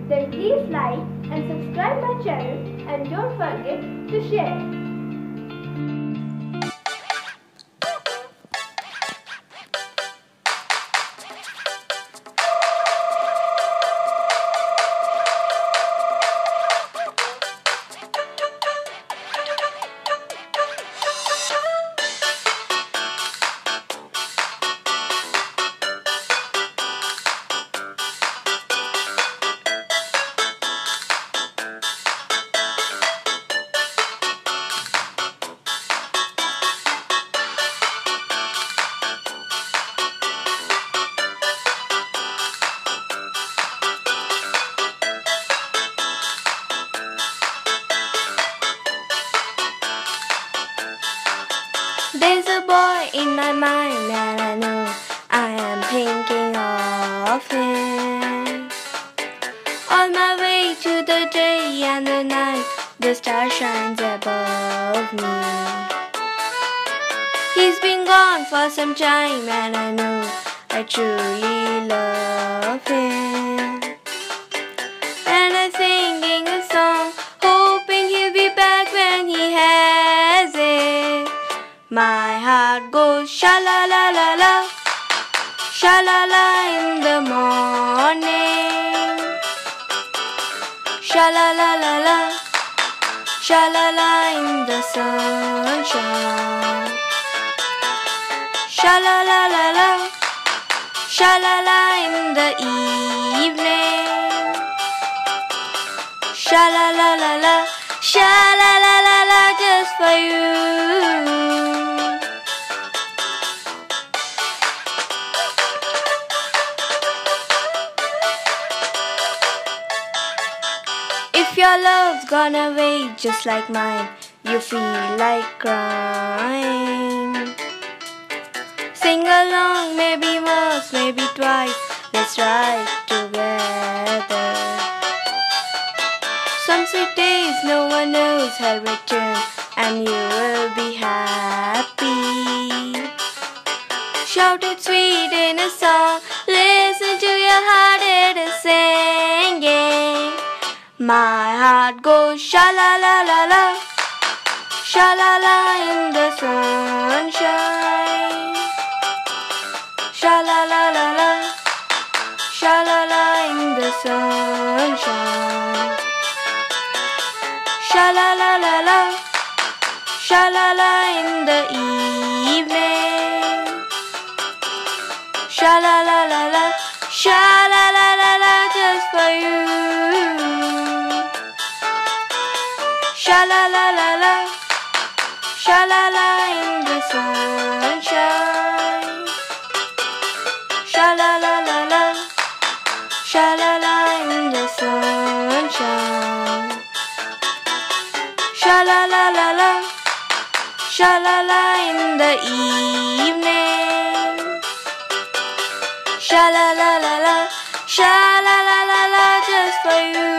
then please like and subscribe my channel and don't forget to share. There's a boy in my mind and I know I am thinking of him. On my way to the day and the night, the star shines above me. He's been gone for some time and I know I truly love him. And I'm singing a song, hoping he'll be back when he has it. My heart goes sha-la-la-la-la, sha-la-la in the morning. Sha-la-la-la-la, sha-la-la in the sunshine. Sha-la-la-la-la, sha-la-la in the evening. Sha-la-la-la-la, sha-la-la-la-la just for you. If your love's gone away just like mine, you feel like crying. Sing along, maybe once, maybe twice, let's ride together. Some sweet days no one knows how to return, and you will be happy. Shout it sweet in a song, listen to your heart, it is singing. My heart goes sha-la-la-la-la, sha-la-la in the sunshine. Sha-la-la-la-la, sha-la-la in the sunshine. Sha-la-la-la-la, sha-la-la in the evening. Sha-la-la-la-la, sha-la-la-la-la just for you. Sha-la-la-la-la, sha-la-la in the sunshine. Sha-la-la-la-la, sha-la-la in the sunshine. Sha-la-la-la-la, sha-la-la in the evening. Sha-la-la-la-la, sha-la-la-la-la just for you.